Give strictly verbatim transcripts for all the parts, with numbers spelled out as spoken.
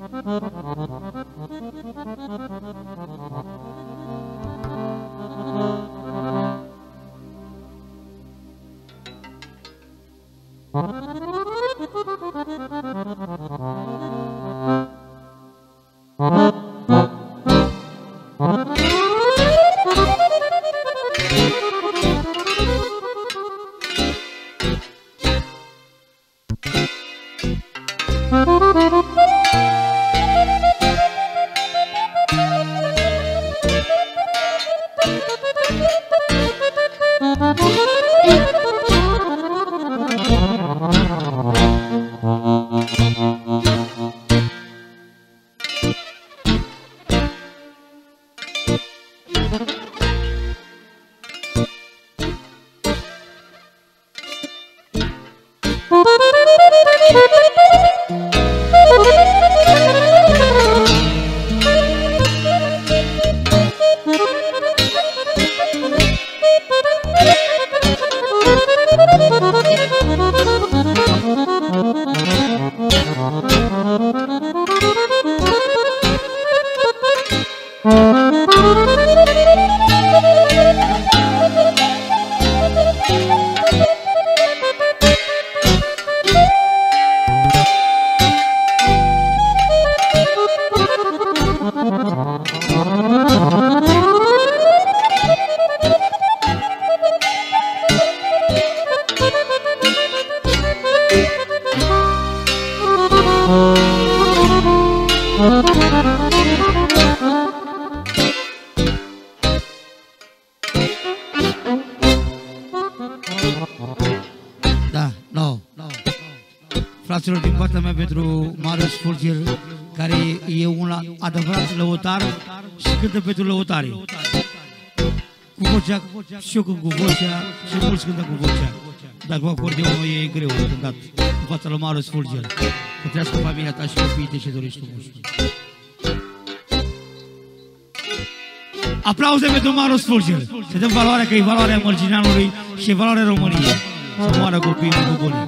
Fraților, din partea mea pentru Marius Fulger, care e un adevărat lăutar și cântă pentru lăutarii. Cu vocea, și eu cânt cu vocea și mulți cântă cu vocea. Dar cu acordeonul e greu de cântat în fața lui Marius Fulger. Să trăiască familia ta și copiii tăi și dorești tu mult. Aplauze pentru Marius Fulger. Să dăm valoarea, că e valoarea Mărgineanului și e valoarea României. Să moară copiii cu bune.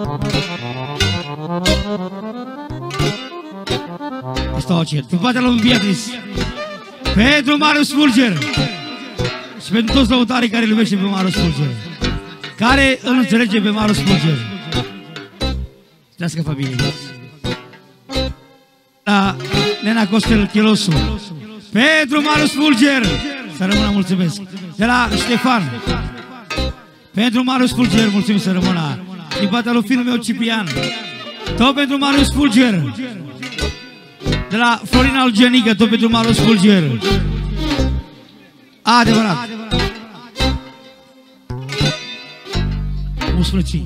Asta o cer. Din partea lui Beatrice, pentru Marius Fulger și pentru toți lăutarii care îl iubește pe Marius Fulger, care îl înțelege pe Marius Fulger. Trească familie. La Nena Costel Chelosu, pentru Marius Fulger, să rămână, mulțumesc. De la Ștefan, pentru Marius Fulger, mulțumim, să rămână. Din partea lui fiul meu Ciprian, tot pentru Marius Fulger. De la Florin Algenică, tot pentru Marius Fulger. Adevărat. Musflăcii.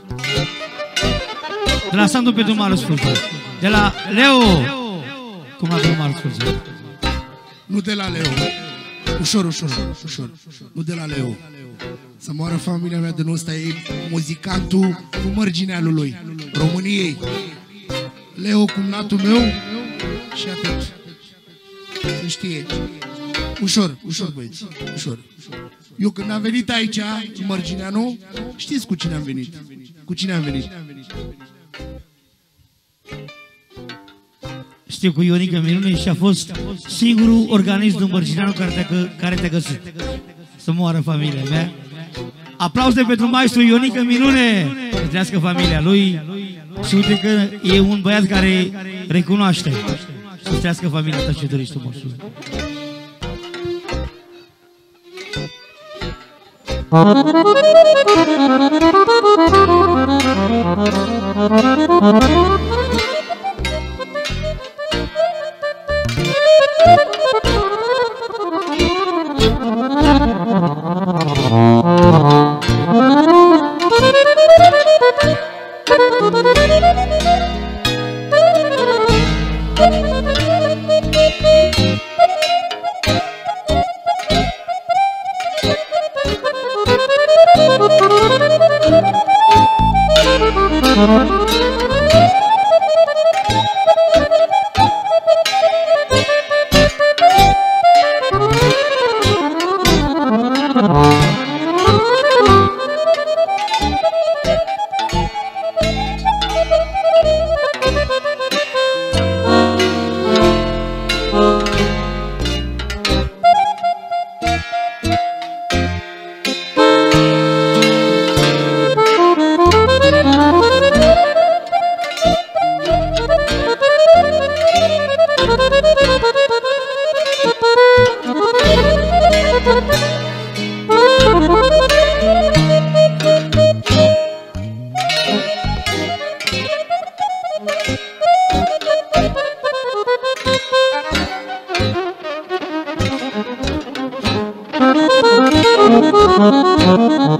De la Sandu pentru Marius Fulger. De la Leo. Cum a venit Marius Fulger? Nu de la Leo. Ușor, ușor, ușor. Nu de la Leo. Să moară familia mea, de nu ăsta e muzicantul cu mărginealul lui României. Leo, cumnatul meu și atât. Se știe. Ușor, ușor, băieți, ușor. Eu când am venit aici, în Mărgineanu, știți cu cine am venit? Cu cine am venit? Știu, cu Ionica Minune, și a fost singurul organism din Mărgineanu care te-a găsit. Să moară familia mea. Aplauze pentru maestru Ionica Minune. Să trăiască familia lui. Și uite că e un băiat care recunoaște. Să trăiască familia ta și dorești tu, moșul.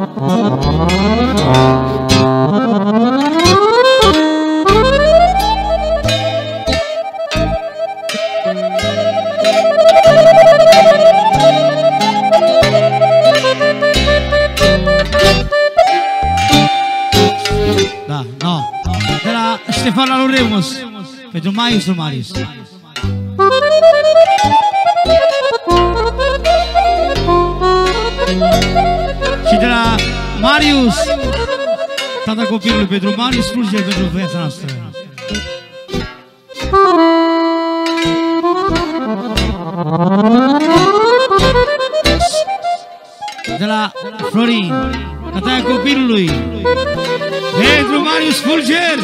Da, no. De la Ștefan Aluremus pentru Marius Marius. Și de la Marius, tata copilului, pentru Marius Fulger, pentru viața noastră. De la Florin, tata copilului, pentru Marius Fulger.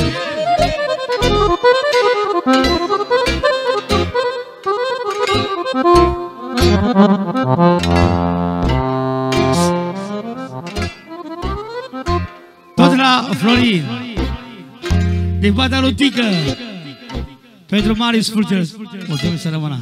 Tot la Florin, din partea lui Tică, pentru Marius Fulger. Mulțumim să rămână.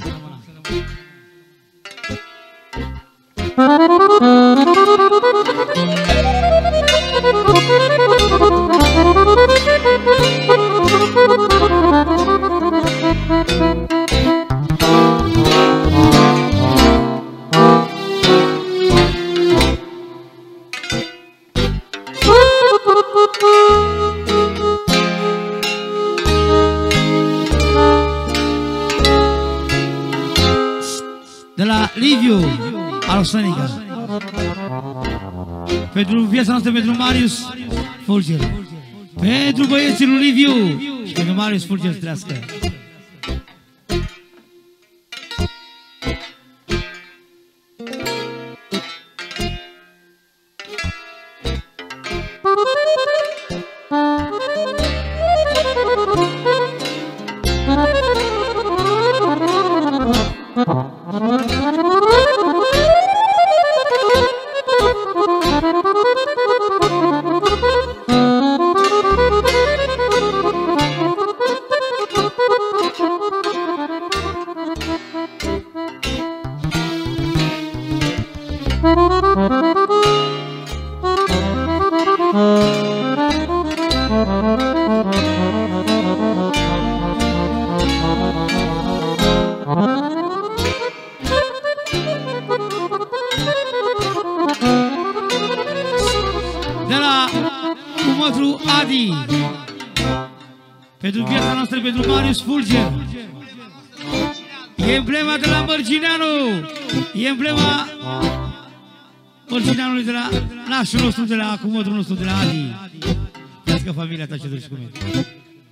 De la Liviu Alosănica, pentru viața noastră, pentru Marius Fulger, pentru băieții lui Liviu și pentru Marius Fulger trească. De la Cumătru Adi, pentru viața noastră, pentru Marius Fulger. E emblema de la Mărgineanu, e emblema Mărgineanului, de la nașul nostru, de la Cumătru nostru, de la Adi. Trească familia ta, ce duci cu mine.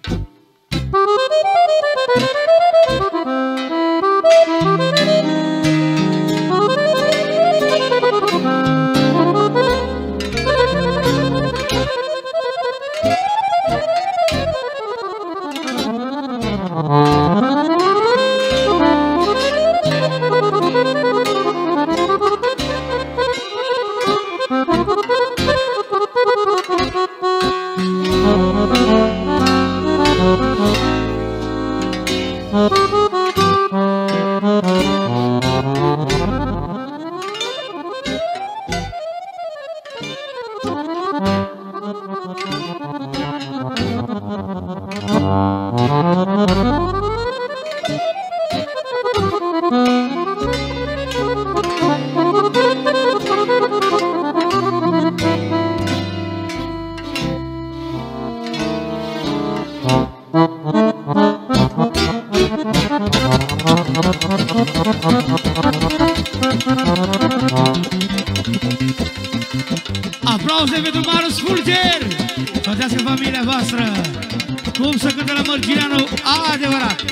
Aplauze pentru Marius Fulger! Totească familia voastră! Cum să cântă la Mărgineanu adevărat!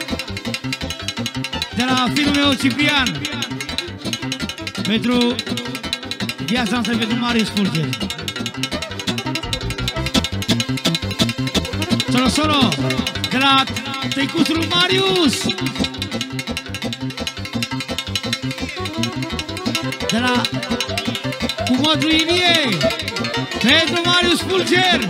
De la fiul meu Ciprian, pentru viața noastră, pentru Marius Fulger. Solo, solo! De la tăicuțul Marius! De la Cumătru Ilie, pentru Marius Fulger.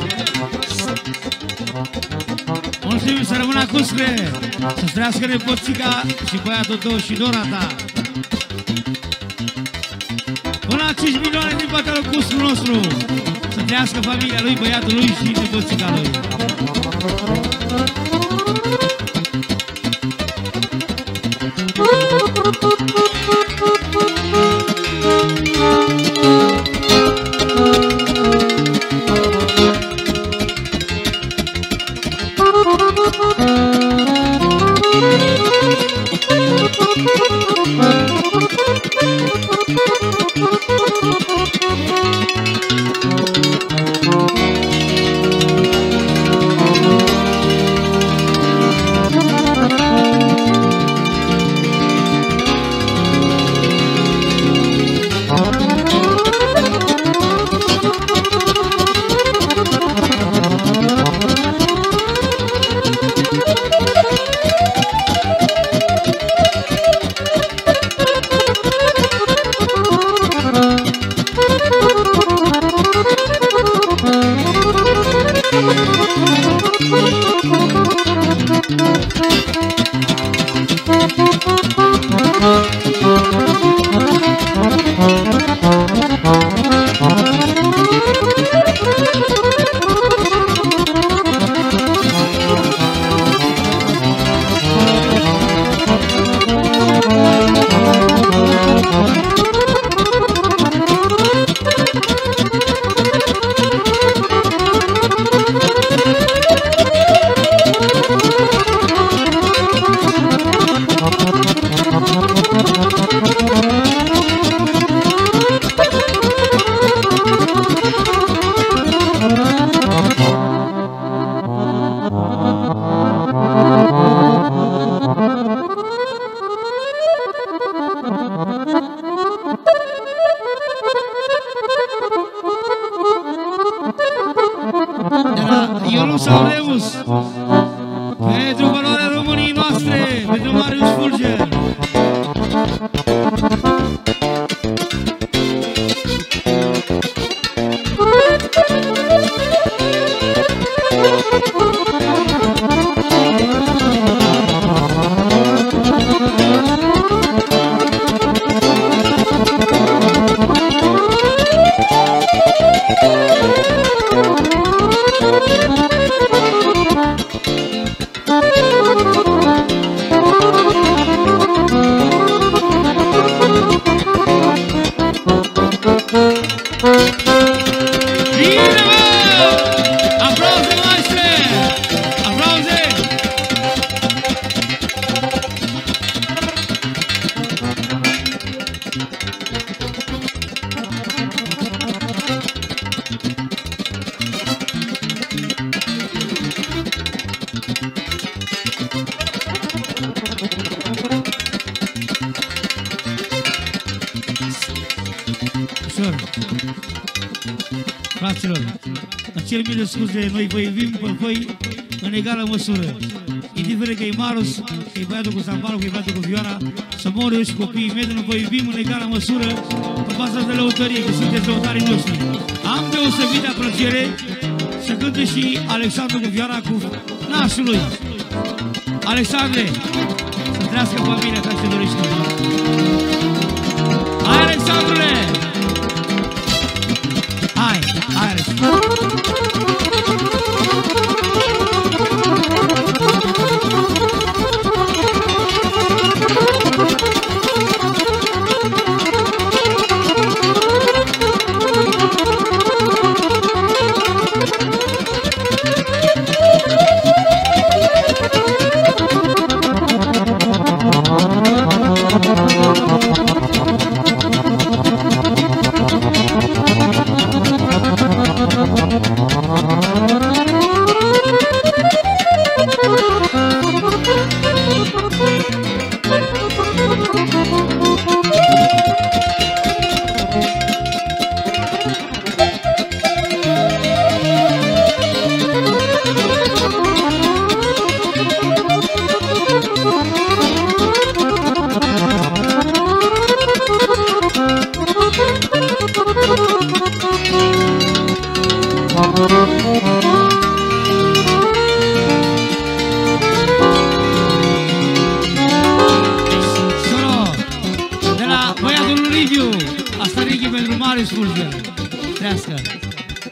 Mulțumim, să rămână acustre, să-ți trească nepoțica și băiatul tău și dora ta. Până la cinci milioane din partea lui Cuscu nostru. Să trăiască familia lui, băiatul lui și nepoțica lui. Ionus Aureus, pentru valoarea României noastre, pentru Marius Fulger. Fraților, îmi cer mii de scuze, noi vă iubim pe voi în egală măsură. Indiferent că e Marus, că e băiatul cu Sambalul, că e băiatul cu Vioara, să mor eu și copiii mei, noi vă iubim în egală măsură pe baza de lăutărie, că sunteți lăutarii noștri. Am deosebită plăcere să cânte și Alexandru cu Vioara cu nașul lui. Alexandre, să trăiască familia ta ce dorești. Hai, Alexandrule! Hai, hai, Alexandru!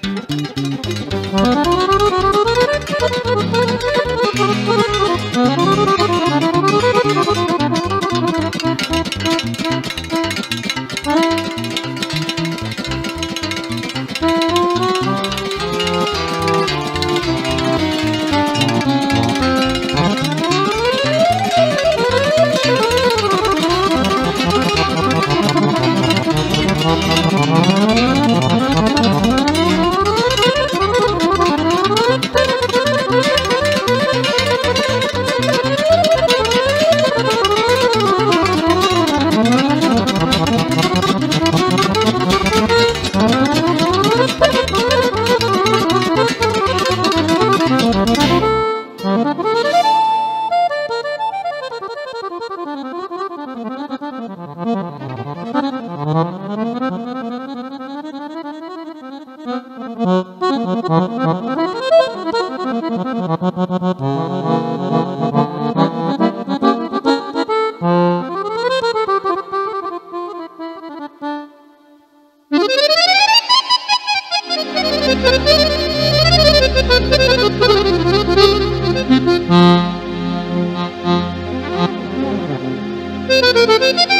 Thank you.